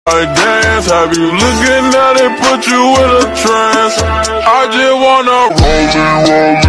I dance, have you looking at it, put you in a trance. I just wanna roll it, roll it.